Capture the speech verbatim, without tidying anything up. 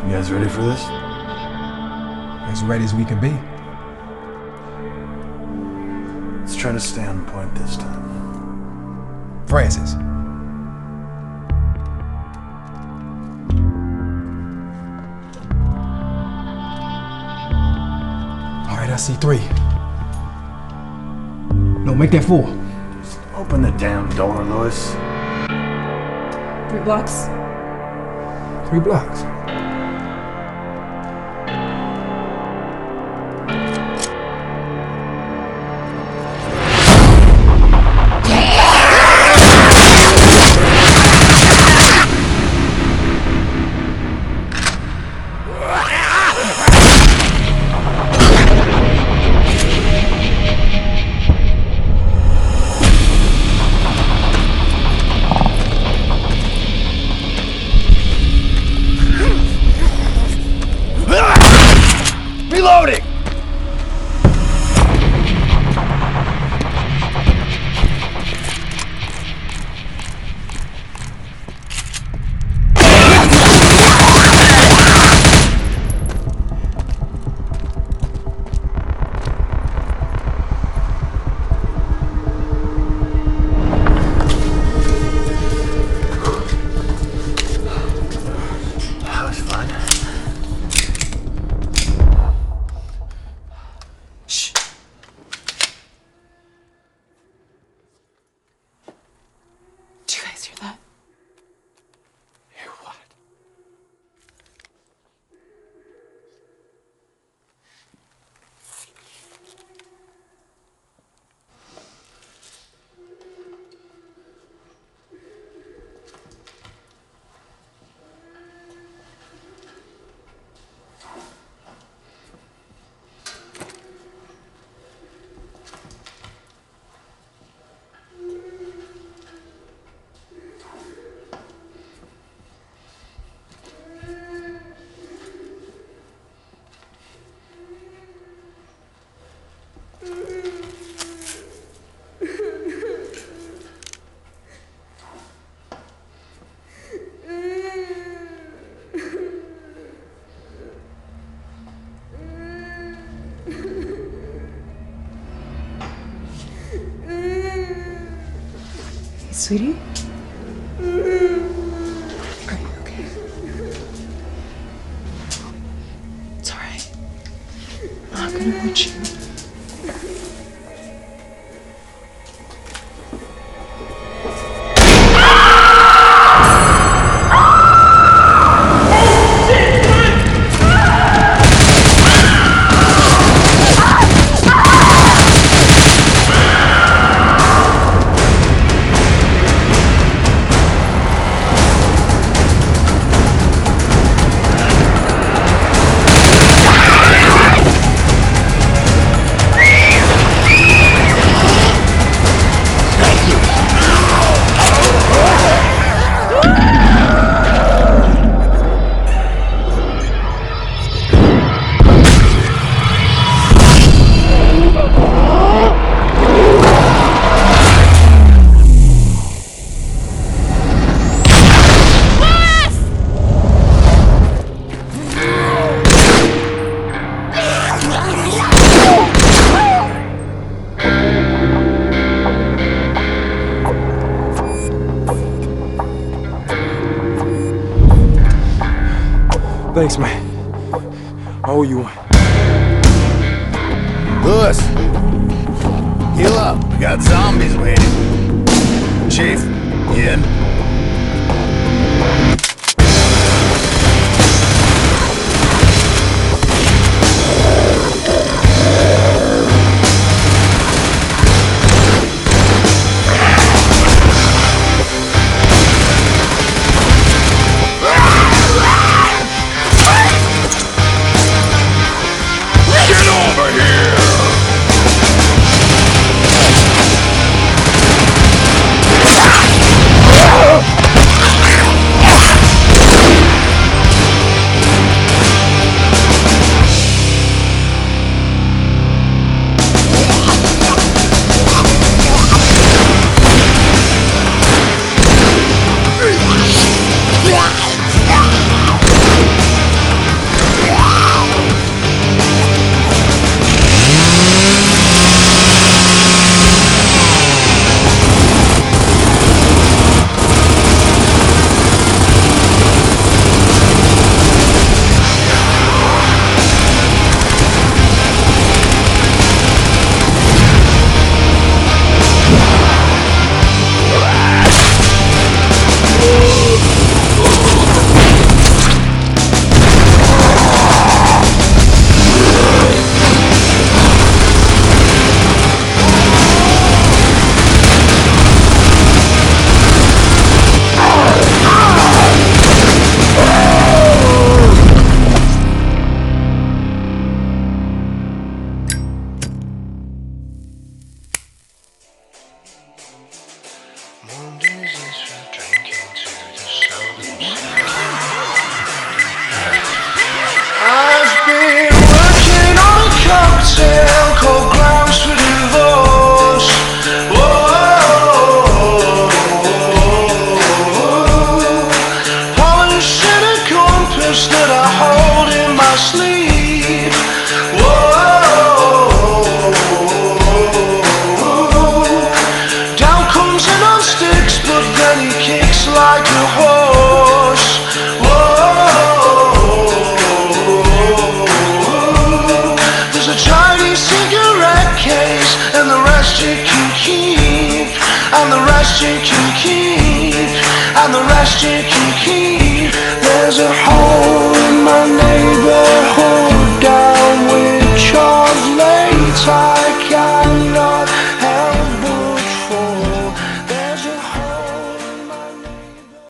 You guys ready for this? As ready as we can be. Let's try to stay on point this time. Francis. All right, I see three. No, make that four. Just open the damn door, Lewis. Three blocks. Three blocks. Reloading! That was fun. Shh. Did you guys hear that? Hear what? Sweetie? Are you okay? It's alright. I'm not gonna hurt you. Thanks, man. I owe you one. Lewis! Heal up. We got zombies waiting. Chief, you in? Ah! secrets that I hold in my sleeve. Whoa, down comes in on sticks, but then he kicks like a horse. Whoa, there's a Chinese cigarette case, and the rest you can keep, and the rest you can keep, and the rest you can keep. There's a hole in my neighborhood down with Charles Late. I can